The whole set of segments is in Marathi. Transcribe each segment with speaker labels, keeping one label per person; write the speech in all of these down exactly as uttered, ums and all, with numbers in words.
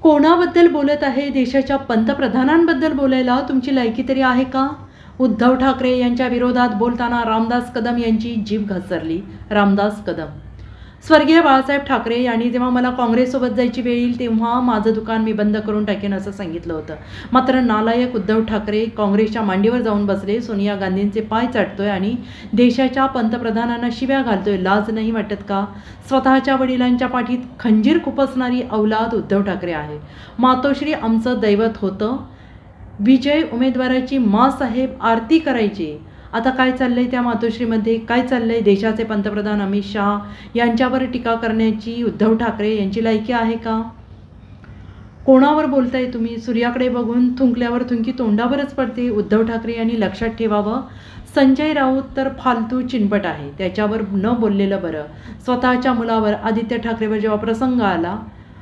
Speaker 1: कोणाबद्दल बोलत आहे? देशाच्या पंतप्रधानांबद्दल बोलायला तुमची लायकी तरी आहे का? उद्धव ठाकरे यांच्या विरोधात बोलताना रामदास कदम यांची जीभ घसरली. रामदास कदम: स्वर्गीय बाळासाहेब ठाकरे यांनी जेव्हा मला काँग्रेससोबत जायची वेळ येईल तेव्हा माझं दुकान मी बंद करून टाकेन असं सांगितलं होतं. मात्र नालायक उद्धव ठाकरे काँग्रेसच्या मांडीवर जाऊन बसले, सोनिया गांधींचे पाय चाटतोय आणि देशाच्या पंतप्रधानांना शिव्या घालतोय. लाज नाही वाटत का? स्वतःच्या वडिलांच्या पाठीत खंजीर खुपसणारी औलाद उद्धव ठाकरे आहे. मातोश्री आमचं दैवत होतं. विजय उमेदवाराची माँ साहेब आरती करायची. आता काय चाललंय त्या मातोश्रीमध्ये? काय चाललंय? देशाचे पंतप्रधान अमित शाह यांच्यावर टीका करण्याची उद्धव ठाकरे यांची लायकी आहे का? कोणावर बोलताय तुम्ही? सूर्याकडे बघून थुंकल्यावर थुंकी तोंडावरच पडते. उद्धव ठाकरे यांनी लक्षात ठेवावं, संजय राऊत तर फालतू चिनपट आहे, त्याच्यावर न बोललेलं बरं. स्वतःच्या मुलावर आदित्य ठाकरेवर जेव्हा प्रसंग आला,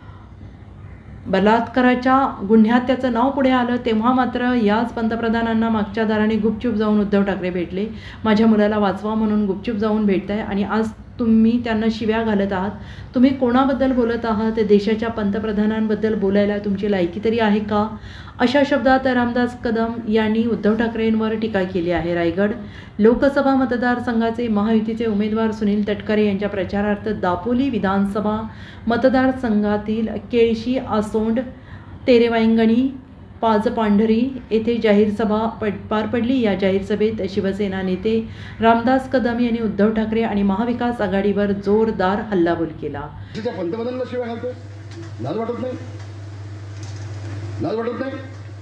Speaker 1: बलात्काराच्या गुन्ह्यात त्याचं नाव पुढे आलं, तेव्हा मात्र याच पंतप्रधानांना मागच्या दाराने गुपचूप जाऊन उद्धव ठाकरे भेटले. माझ्या मुलाला वाचवा म्हणून गुपचूप जाऊन भेटताय आणि आज तुम्ही त्यांना शिव्या घालत आहात. तुम्ही कोणाबद्दल बोलत आहात? देशाच्या पंतप्रधानांबद्दल बोलायला तुमची लायकी तरी आहे का? अशा शब्दात रामदास कदम यांनी उद्धव ठाकरेंवर टीका केली आहे. रायगड लोकसभा मतदारसंघाचे महायुतीचे उमेदवार सुनील तटकरे यांच्या प्रचारार्थ दापोली विधानसभा मतदारसंघातील केळशी, आसोंड, तेरेवांगणी, पाजपांढरी येथे जाहीर सभा पार पडली. या जाहीर सभेत शिवसेना नेते रामदास कदम यांनी उद्धव ठाकरे आणि महाविकास आघाडीवर जोरदार हल्लाबोल केला.
Speaker 2: पंतप्रधानांना शिवाय घालतोय, लाज वाटत नाही? लाज वाटत नाही?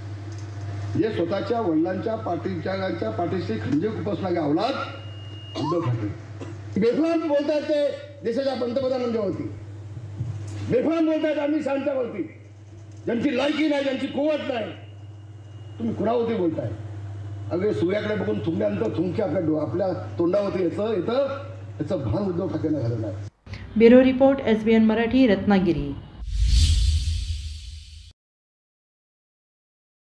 Speaker 2: जे स्वतःच्या वडिलांच्या पाठीच्या पाठीशी खंजीर खुपसणारे औलाद उद्धव ठाकरे बेफाम बोलतात. ते देशाच्या पंतप्रधानांच्या वरती बेफाम बोलतात. अमित शहाच्या वरती, ज्यांची लायकी नाही, ज्यांची कुवत नाही, तुम्ही कुणावरती बोलताय? अगदी सूर्याकडे बघून थुंकल्यानंतर थुंकी आपल्या आपल्या तोंडावरती येतं येतं याचं भान उद्धव ठाकरेंना घालवलं आहे.
Speaker 1: Bureau report, S B N Marathi, Ratnagiri.